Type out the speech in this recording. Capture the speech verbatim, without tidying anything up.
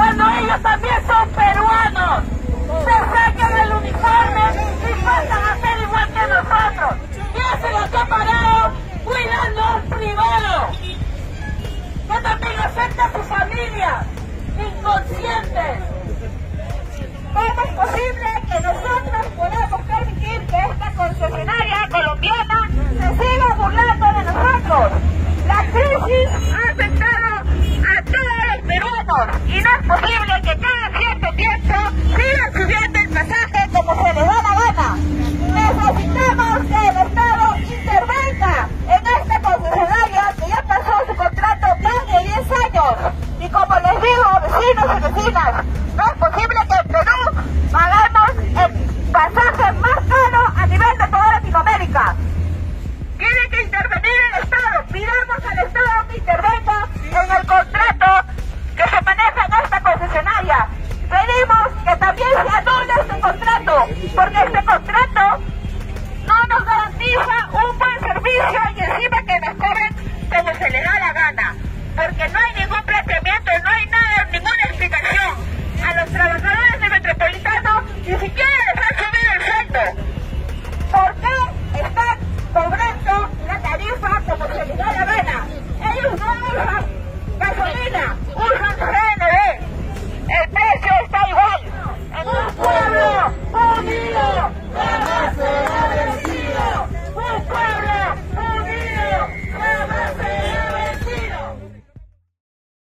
cuando ellos también son peruanos. Se sacan el uniforme y pasan a ser igual que nosotros. ¿Quién se los ha parado cuidando a un privado que también afecta a su familia? Inconscientes. ¿Cómo es posible que nosotros podamos permitir que esta concesionaria colombiana se siga burlando de nosotros? La crisis ha afectado a todos los peruanos y no es posible